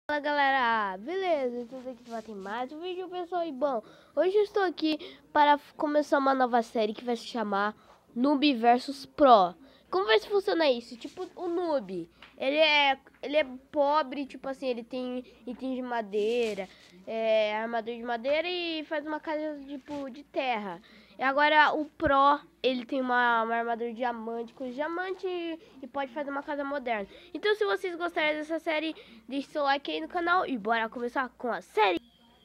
Fala galera, beleza? Então aqui vai ter mais um vídeo, pessoal. E bom, hoje eu estou aqui para começar uma nova série que vai se chamar Noob vs Pro. Como vai funcionar isso? Tipo, o Noob, ele é pobre, tipo assim, ele tem itens de madeira, armadura de madeira e faz uma casa tipo de terra. E agora o Pro, ele tem uma armadura de diamante com diamante e pode fazer uma casa moderna. Então se vocês gostarem dessa série, deixe seu like aí no canal e bora começar com a série.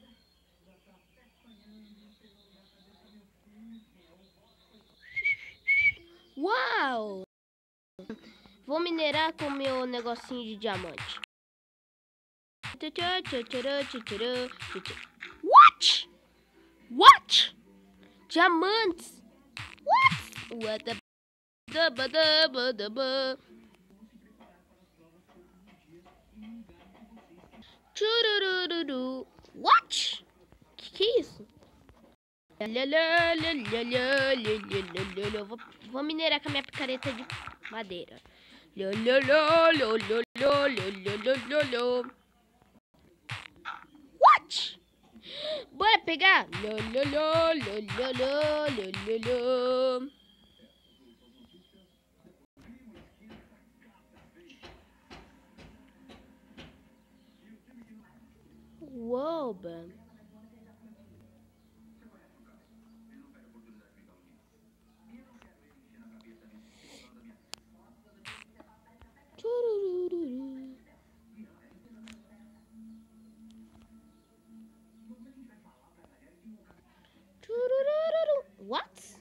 Uau! Vou minerar com o meu negocinho de diamante. What? What? Diamantes? What the Churururu. What? Que é isso? Vou minerar com a minha picareta de madeira. What? Bora pegar? Uou, mano. What?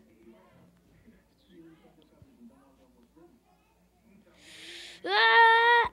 Ah!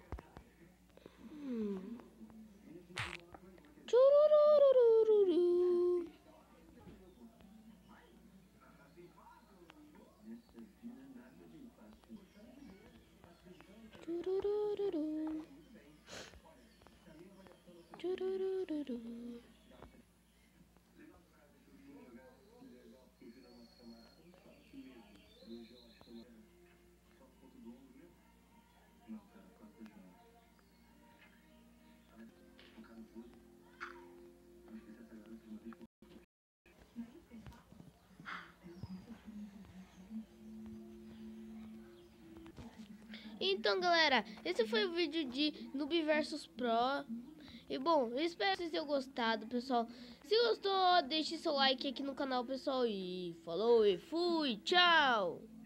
Então, galera, esse foi o vídeo de Noob vs Pro. E bom, eu espero que vocês tenham gostado, pessoal. Se gostou, deixe seu like aqui no canal, pessoal. E falou e fui, tchau!